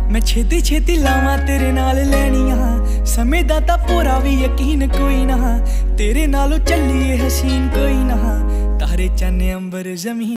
मैं छेती छेती लावां तेरे नाल लैनियां, समय दा तां पूरा भी यकीन कोई ना, तेरे नालों चलिए हसीन कोई ना, तारे चन्ने अंबर जमीन।